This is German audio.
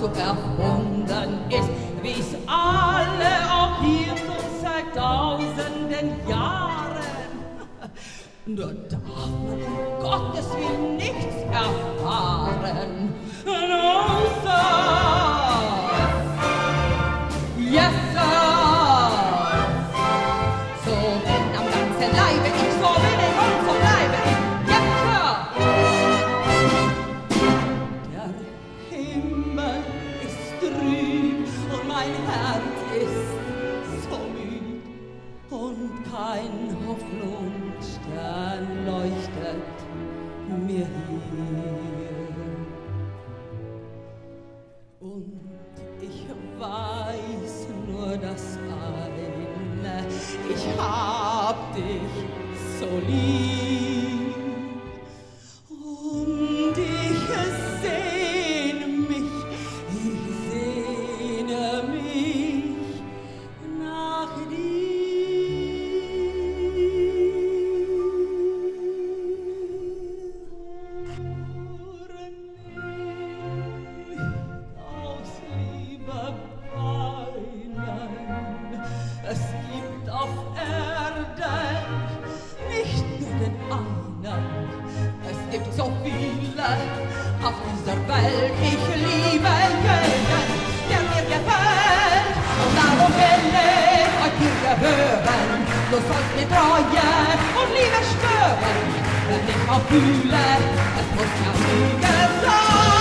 so erfunden ist, wie's alle auch hier schon seit tausenden Jahren. Da darf man um Gottes Willen nichts erfahren, außer yes, sir. So bin am ganzen Leibe ich, so will ich und so bleibe ich, yes, sir. Der Himmel ist trüb und mein Herz ist so müd und kein Hoffnungsstern leuchtet mir hier. Und ich weiß nur das eine, ich hab dich so lieb. Und ich sehne mich nach dir. Es gibt auf Erden nicht nur den einen, es gibt so viele auf dieser Welt. Ich liebe jeden, der mir gefällt, und darum will ich euch hier gehören. Du sollst mir Treue und Liebe schwören, wenn ich auch fühle, es muss ja Liebe sein.